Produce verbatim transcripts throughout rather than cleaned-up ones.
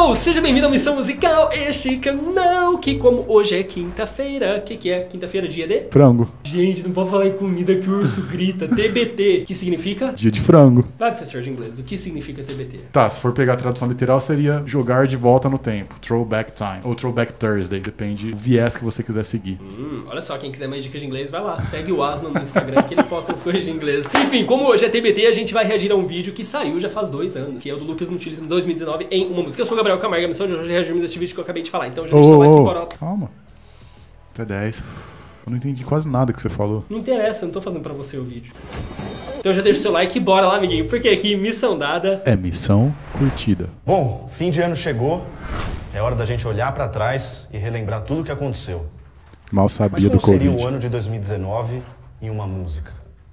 Hello! Seja bem-vindo à Missão Musical, este canal, que como hoje é quinta-feira, o que que é? Quinta-feira, dia de? Frango. Gente, não pode falar em comida que o urso grita. T B T, que significa? Dia de frango. Vai, professor de inglês, o que significa T B T? Tá, se for pegar a tradução literal, seria jogar de volta no tempo. Throwback time. Ou Throwback Thursday, depende do viés que você quiser seguir. Hum, olha só, quem quiser mais dicas de inglês, vai lá. Segue o Asno no Instagram, que ele posta as coisas de inglês. Enfim, como hoje é T B T, a gente vai reagir a um vídeo que saiu já faz dois anos, que é o do Lucas Nutilismo dois mil e dezenove em uma música. Eu sou o Gabriel Camargo, a missão de hoje é reagirmos a este vídeo que eu acabei de falar. Então já deixa o seu like e bora lá. Calma. Até dez. Eu não entendi quase nada que você falou. Não interessa, eu não tô fazendo pra você o vídeo. Então já deixa o seu like e bora lá, amiguinho. Porque aqui, missão dada... É missão curtida. Bom, fim de ano chegou. É hora da gente olhar pra trás e relembrar tudo o que aconteceu. Mal Mas sabia como do Covid. seria o ano de dois mil e dezenove em uma música?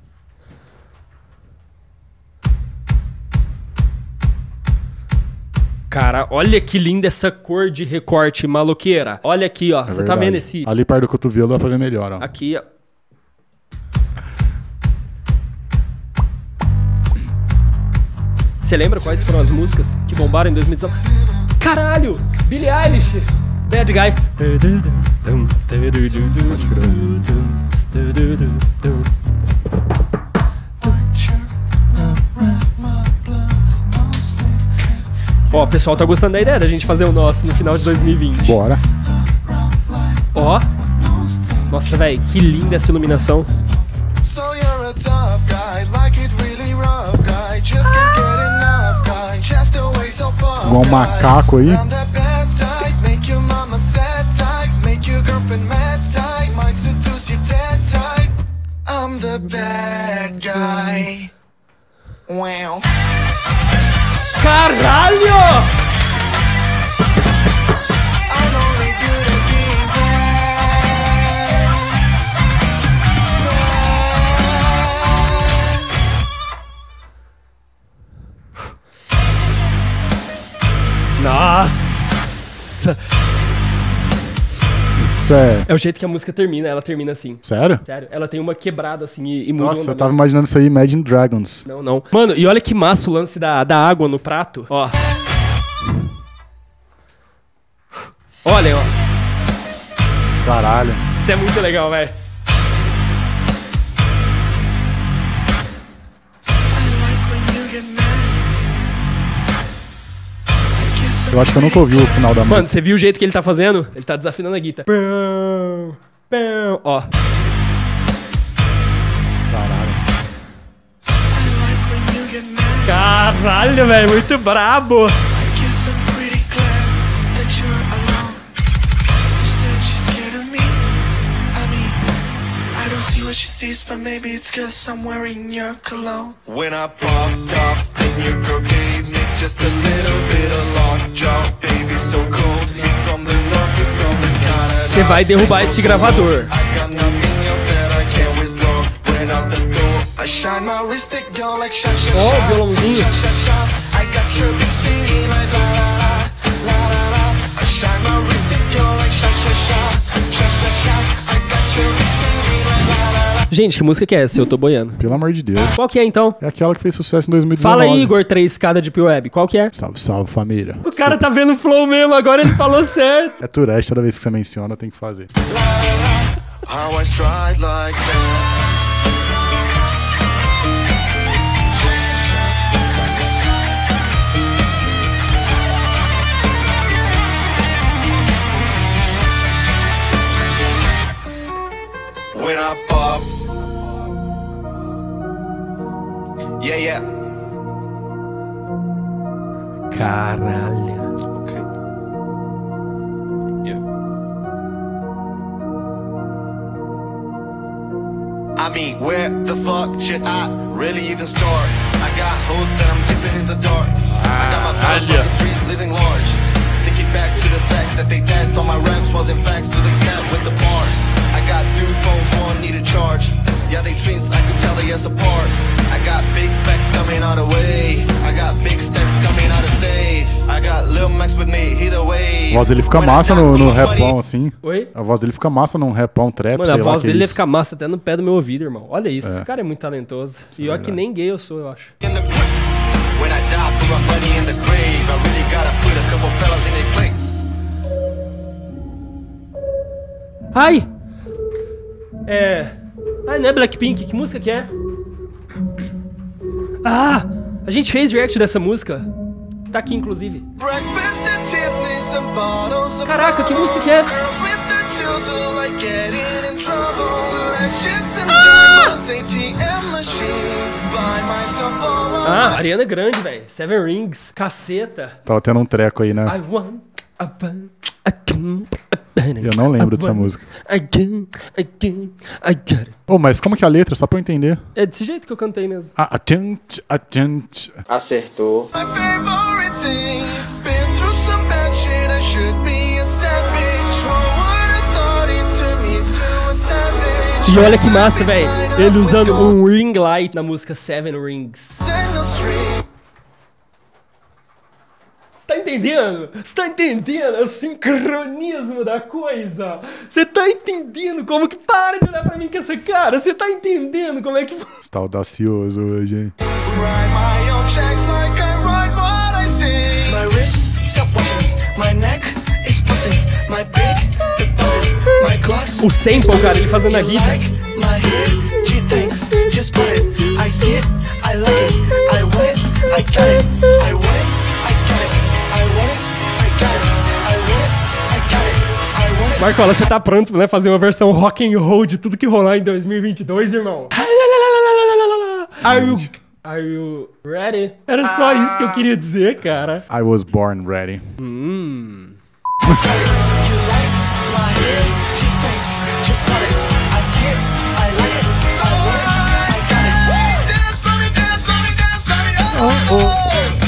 Cara, olha que linda essa cor de recorte maloqueira. Olha aqui, ó. É Você verdade. tá vendo esse... Ali perto do cotovelo dá pra ver melhor, ó. Aqui, ó. Você lembra quais foram as músicas que bombaram em dois mil e dezenove? Caralho! Billie Eilish! Bad Guy. Ó, o pessoal tá gostando da ideia da gente fazer o nosso no final de dois mil e vinte. Bora. Ó. Nossa, velho, que linda essa iluminação. Igual um macaco aí. Caralho! Nossa! Isso é... É o jeito que a música termina, ela termina assim. Sério? Sério, ela tem uma quebrada assim e, e muda. Nossa, eu tava imaginando isso aí, Imagine Dragons. Não, não. Mano, e olha que massa o lance da, da água no prato. Ó. Olha, ó. Caralho. Isso é muito legal, velho. Eu acho que eu nunca ouvi o final da Mano, música. você viu o jeito que ele tá fazendo? Ele tá desafinando a guitarra. Pão, pão. Ó. Caralho. Caralho, velho. Muito brabo. She sees, but maybe it's 'cause I'm wearing your cologne. When I popped off, then your girl gave me just a little bit of lockjaw. Baby, so cold, hit from the north, hit from the Canada. Você vai derrubar esse gravador. I got nothing else that I can't withdraw. When out the door, I shine my wrist at y'all like sha sha sha. Ó, o violãozinho. Sha sha sha. I got chirpy singing like la la la, la la la. I shine my wrist at y'all like sha sha sha, sha sha sha. I got chirpy singing like la la la. Gente, que música que é essa? Eu tô boiando. Pelo amor de Deus. Qual que é, então? É aquela que fez sucesso em dois mil e dezenove. Fala aí, Igor, três escada de P-Web. Qual que é? Salve, salve, família. O cara tá vendo o flow mesmo, agora ele falou certo. É Tourette, toda vez que você menciona, tem que fazer. How I stride like that. When I pop. Yeah, yeah. Caralho. Okay. Yeah. I mean, where the fuck should I really even start? I got hoes that I'm dipping in the dark. I got my fellas across the street living large. Thinking back to the fact that they danced on my raps wasn't facts to the extent with the bars. I got two phones, one need a charge. Yeah, they twins, I could tell they us apart. I got big facts coming out of way. I got big stacks coming out of safe. I got Lil Max with me, either way. A voz dele fica massa no, no repão, assim. Oi? A voz dele fica massa num repão, trap, Mano, sei a lá voz que é dele ia isso. ficar massa até no pé do meu ouvido, irmão. Olha isso. É. Esse cara é muito talentoso. E é olha que verdade. nem gay eu sou, eu acho. When I die, put my money in the grave. I really gotta put a couple fellas Ai! É... Ai, não é Blackpink, que música que é? Ah! A gente fez react dessa música. Tá aqui, inclusive. Caraca, que música que é? Ah, Ariana Grande, velho. Seven Rings. Caceta. Tava tendo um treco aí, né? I want a bun, a gun, a bun, Eu não lembro dessa música. Again, again, I got it. Oh, mas como que é a letra? Só pra eu entender. É desse jeito que eu cantei mesmo. Ah, attent, attent. Acertou. E olha que massa, velho. Ele usando um ring light na música Seven Rings. Você tá entendendo? Você tá entendendo o sincronismo da coisa? Você tá entendendo como que... Para de olhar pra mim com essa cara. Você tá entendendo como é que... Você tá audacioso hoje, hein? O sample, cara, ele fazendo a guitarra. Marcola, você tá pronto, né? Fazer uma versão rock and roll de tudo que rolar em dois mil e vinte e dois, irmão? Are you, are you ready? Era só isso que eu queria dizer, cara. I was born ready. Hum. Oh, oh.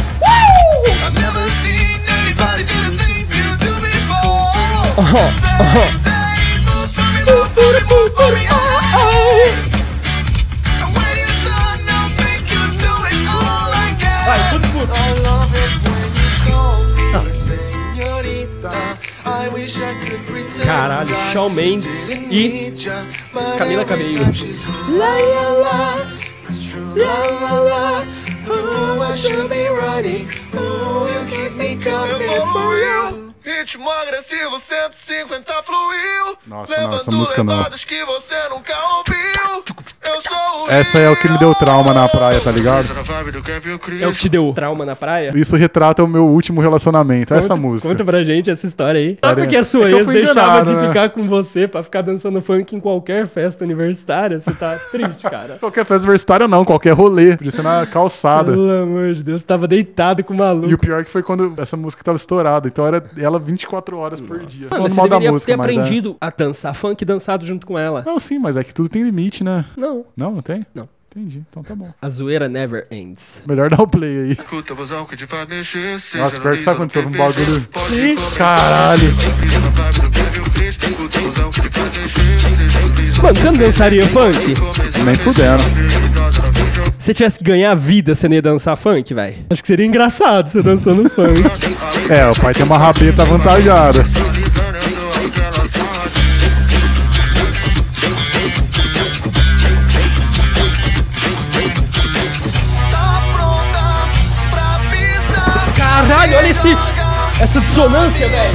Vai, tudo puto. Caralho, Shawn Mendes e Camila Cabello. La la la, la la la. Ooh, I should be running. Ooh, you keep me coming for you. Ritmo agressivo, cento e cinquenta fluiu. Nossa, não, essa música não. Que você nunca ouviu. Eu sou o Essa é o que me deu trauma na praia, tá ligado? É o que te deu trauma na praia? Isso retrata o meu último relacionamento, essa música. Conta pra gente essa história aí. Sabe por que a sua É que eu ex fui deixava enganado, de né? ficar com você pra ficar dançando funk em qualquer festa universitária? Você tá triste, cara. Qualquer festa universitária não, qualquer rolê. Podia ser na calçada. Pelo amor de Deus, tava deitado com o maluco. E o pior é que foi quando essa música tava estourada. Então era ela vinte e quatro horas por dia. Mano, Falando você mal da deveria música, ter mas é. aprendido a dançar funk e dançado junto com ela. Não, sim, mas é que tudo tem limite, né? Não. Não, não tem? Não. Entendi, então tá bom. A zoeira never ends. Melhor dar o play aí. Nossa, pior que sabe quando você ouve um bagulho. Caralho. Mano, você não dançaria funk? Nem fudendo. Se você tivesse que ganhar a vida, você não ia dançar funk, velho? Acho que seria engraçado você dançando funk. É, o pai tem uma rabeta avantajada. Caralho, olha esse, essa dissonância, velho.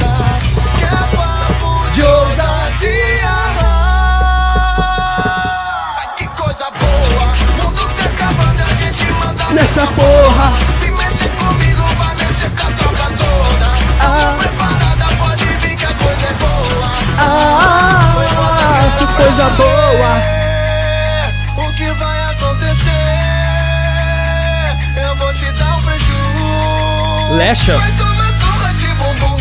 De ousadia. Que coisa boa. Mundo se acabando, a gente manda Nessa porra. Se mexe comigo, vai mexer com a tropa toda. Ah. Preparada, pode vir que a coisa é boa. Ah, que coisa boa. O que vai acontecer? Eu vou te dar um prejuízo. Lecha. Vai tomar surra de bumbum.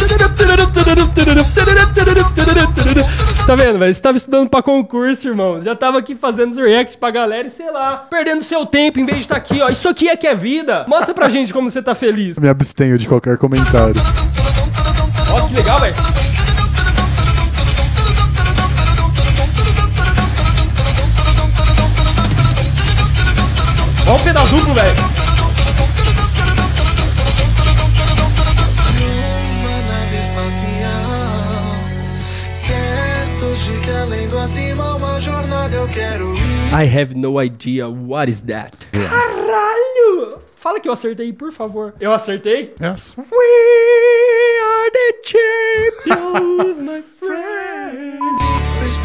Tá vendo, velho? Você tava estudando pra concurso, irmão. Já tava aqui fazendo os reacts pra galera e sei lá, perdendo seu tempo em vez de estar aqui, ó. Isso aqui é que é vida. Mostra pra gente como você tá feliz. Me abstenho de qualquer comentário. Ó, que legal, velho. Ó o pedal duplo, velho. Uma nave espacial, certos de que além do acima uma jornada eu quero ir. I have no idea what is that. Caralho! Fala que eu acertei, por favor. Eu acertei? Yes. We are the champions, my friend.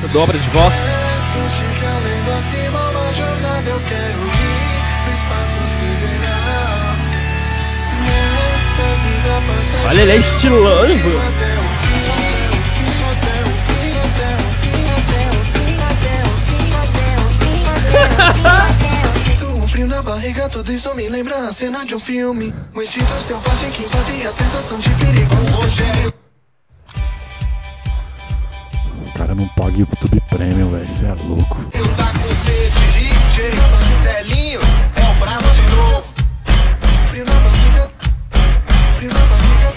dobra de voz. Olha, ele é estiloso. Frio na barriga, tudo isso me lembra a cena de um filme. Um instinto selvagem que invade a sensação de perigo. Rogério. O cara não paga o YouTube Premium, velho. Você é louco. Eu tá com sede, D J Marcelinho. É o brabo de novo. Frio na barriga. Frio na barriga.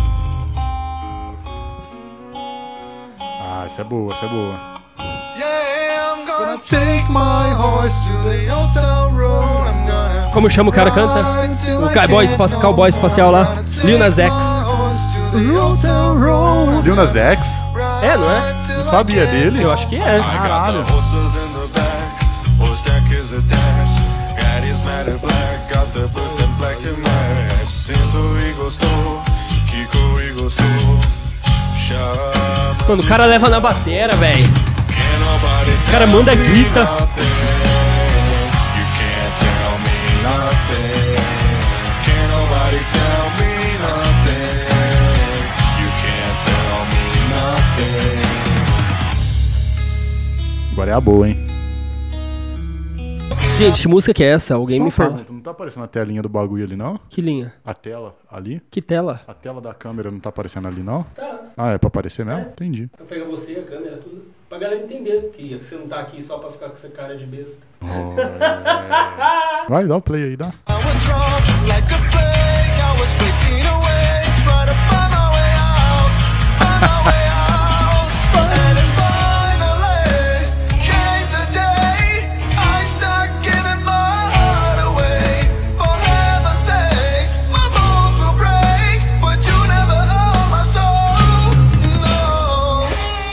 Ah, essa é boa, essa é boa. Yeah, I'm gonna take my horse to the old town road. I'm gonna. Como chama o cara canta? O cowboy, espaço, cowboy espacial lá. Lil Nas X. Lil Nas X? É, não é? Não sabia dele? Eu acho que é. Caralho. Mano, o cara leva na batera, velho. O cara manda grita. Agora é a boa, hein? Gente, que música que é essa? Alguém Só me fala. pergunta, não tá aparecendo a telinha do bagulho ali, não? Que linha? A tela ali? Que tela? A tela da câmera não tá aparecendo ali, não? Tá. Ah, é pra aparecer mesmo? É. Entendi. Eu pego você, a câmera, tudo. Pra galera entender que você não tá aqui só pra ficar com essa cara de besta. Oh, é. Vai, dá o play aí, dá. I was drunk like a plague. I was wasting away, trying to find my way out, find my way out. And then finally came the day I start giving my heart away. For heaven's sakes, my bones will break, but you never own my soul. No.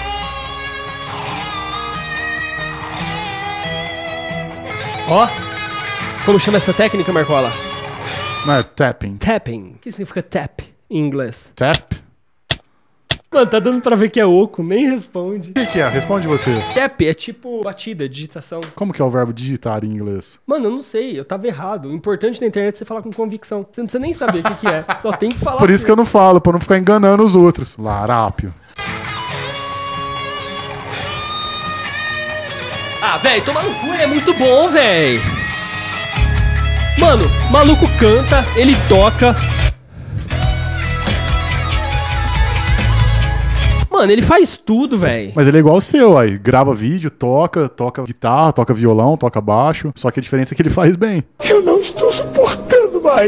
Ó, como chama essa técnica, Marcola? Não é tapping. Tapping. O que significa tap em inglês? Tap? Mano, tá dando pra ver que é oco, nem responde. O que, que é? Responde você. Tap é tipo batida, digitação. Como que é o verbo digitar em inglês? Mano, eu não sei, eu tava errado. O importante na internet é você falar com convicção. Você não precisa nem saber o que, que é, só tem que falar. Por isso que eu não falo, pra não ficar enganando os outros. Larápio. Ah, velho, toma no cu, ele é muito bom, velho. Mano, maluco canta, ele toca. Mano, ele faz tudo, velho. Mas ele é igual o seu, aí. Grava vídeo, toca, toca guitarra, toca violão, toca baixo. Só que a diferença é que ele faz bem. Eu não estou suportando mais.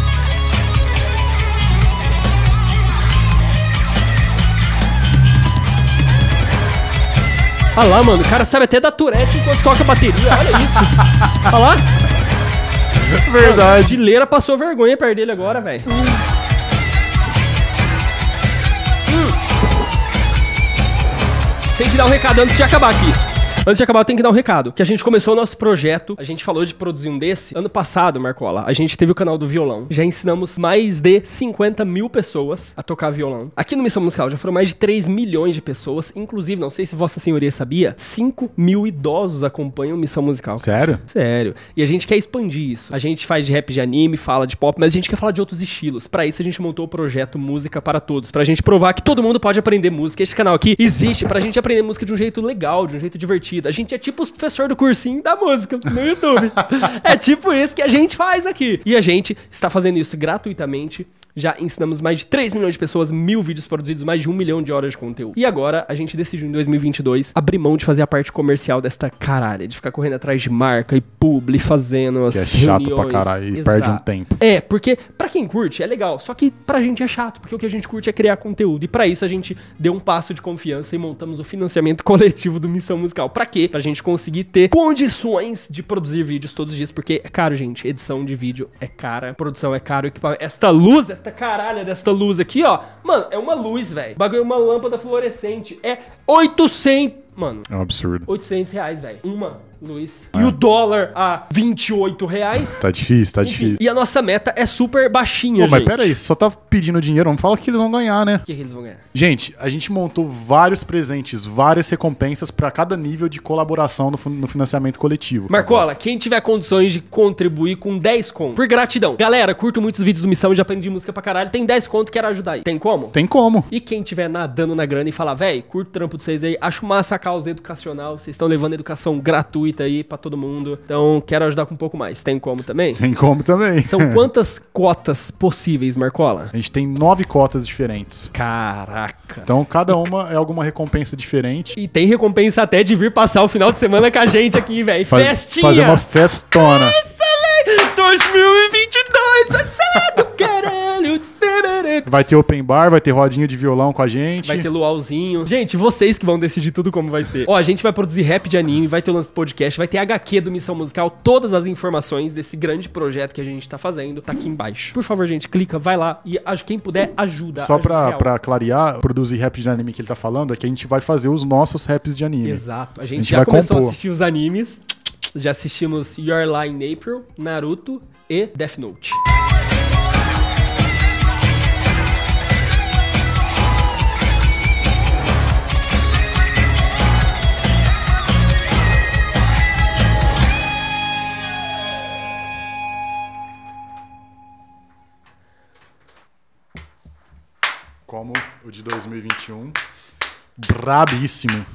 Olha lá, mano, o cara sabe até da Tourette enquanto toca bateria, olha isso. Olha lá. Verdade. Mano, Gileira passou vergonha perto dele agora, velho. Hum. Tem que dar um recado antes de acabar aqui. Antes de acabar, eu tenho que dar um recado. Que a gente começou o nosso projeto. A gente falou de produzir um desse. Ano passado, Marcola, a gente teve o canal do violão. Já ensinamos mais de cinquenta mil pessoas a tocar violão. Aqui no Missão Musical já foram mais de três milhões de pessoas. Inclusive, não sei se Vossa Senhoria sabia, cinco mil idosos acompanham Missão Musical. Sério? Sério. E a gente quer expandir isso. A gente faz de rap de anime, fala de pop, mas a gente quer falar de outros estilos. Pra isso, a gente montou o projeto Música para Todos. Pra gente provar que todo mundo pode aprender música. Este canal aqui existe pra gente aprender música de um jeito legal, de um jeito divertido. A gente é tipo os professores do cursinho da música no YouTube. É tipo isso que a gente faz aqui. E a gente está fazendo isso gratuitamente. Já ensinamos mais de três milhões de pessoas, mil vídeos produzidos, mais de um milhão de horas de conteúdo. E agora, a gente decidiu em dois mil e vinte e dois abrir mão de fazer a parte comercial desta caralho, de ficar correndo atrás de marca e publi, fazendo as Que é chato reuniões. pra caralho e Exato. perde um tempo. É, porque pra quem curte é legal, só que pra gente é chato, porque o que a gente curte é criar conteúdo. E pra isso a gente deu um passo de confiança e montamos o financiamento coletivo do Missão Musical. Pra quê? Pra gente conseguir ter condições de produzir vídeos todos os dias, porque é caro, gente. Edição de vídeo é cara, produção é caro, equipamento. Esta luz, esta caralha desta luz aqui, ó. Mano, é uma luz, velho. O bagulho é uma lâmpada fluorescente. É oitocentos... Mano, É um absurdo. oitocentos reais, velho. Uma. Luiz. E o dólar a vinte e oito reais. Tá difícil, tá Enfim, difícil. e a nossa meta é super baixinha, Pô, mas gente. pera aí, você só tá pedindo dinheiro, não fala que eles vão ganhar, né? O que, que eles vão ganhar? Gente, a gente montou vários presentes, várias recompensas pra cada nível de colaboração no, no financiamento coletivo. Marcola, quem tiver condições de contribuir com dez conto, por gratidão. Galera, curto muitos vídeos do Missão, já aprendi música pra caralho. Tem dez conto, quero ajudar aí. Tem como? Tem como. E quem tiver nadando na grana e falar, véi, curto o trampo de vocês aí, acho massa a causa educacional, vocês estão levando educação gratuita aí pra todo mundo. Então, quero ajudar com um pouco mais. Tem como também? Tem como também. São quantas cotas possíveis, Marcola? A gente tem nove cotas diferentes. Caraca. Então, cada uma é alguma recompensa diferente. E tem recompensa até de vir passar o final de semana com a gente aqui, velho. Faz- Festinha! Fazer uma festona. dois mil e vinte e dois, é sério, caralho. Vai ter open bar, vai ter rodinha de violão com a gente. Vai ter luauzinho. Gente, vocês que vão decidir tudo como vai ser. Ó, a gente vai produzir rap de anime, vai ter o lance do podcast, vai ter H Q do Missão Musical, todas as informações desse grande projeto que a gente tá fazendo tá aqui embaixo. Por favor, gente, clica, vai lá e aj- quem puder, ajuda. Só ajuda pra, real. pra clarear, produzir rap de anime que ele tá falando, é que a gente vai fazer os nossos raps de anime. Exato. A gente, A gente já vai começou compor. a assistir os animes. Já assistimos Your Lie in April, Naruto e Death Note. Como o de dois mil e vinte e um. Brabíssimo.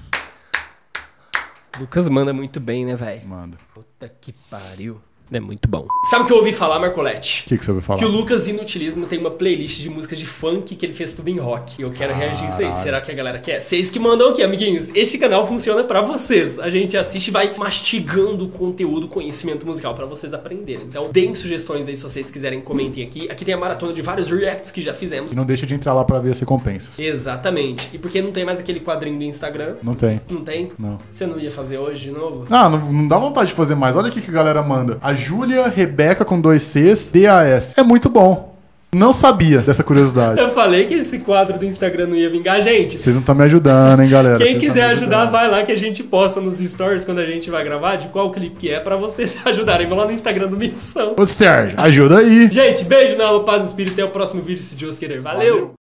Lucas manda muito bem, né, velho? Manda. Puta que pariu. É muito bom. Sabe o que eu ouvi falar, Marcolete? O que, que você ouviu falar? Que o Lucas Inutilismo tem uma playlist de músicas de funk que ele fez tudo em rock. E eu quero reagir a isso aí. Será que a galera quer? Vocês que mandam aqui, amiguinhos. Este canal funciona pra vocês. A gente assiste e vai mastigando o conteúdo, conhecimento musical pra vocês aprenderem. Então, deem sugestões aí se vocês quiserem, comentem aqui. Aqui tem a maratona de vários reacts que já fizemos. E não deixa de entrar lá pra ver as recompensas. Exatamente. E por que não tem mais aquele quadrinho do Instagram? Não tem. Não tem? Não. Você não ia fazer hoje de novo? Ah, não, não dá vontade de fazer mais. Olha o que que a galera manda. A Júlia Rebeca com dois Cs, D A S. É muito bom. Não sabia dessa curiosidade. Eu falei que esse quadro do Instagram não ia vingar, gente. Vocês não estão me ajudando, hein, galera? Quem Vocês quiser tão me ajudar, ajudando. vai lá que a gente posta nos stories quando a gente vai gravar de qual clipe que é pra vocês ajudarem. Vão lá no Instagram do Missão. Ô, Sérgio, ajuda aí. Gente, beijo na alma, paz no espírito. Até o próximo vídeo, se Deus querer. Valeu. Valeu.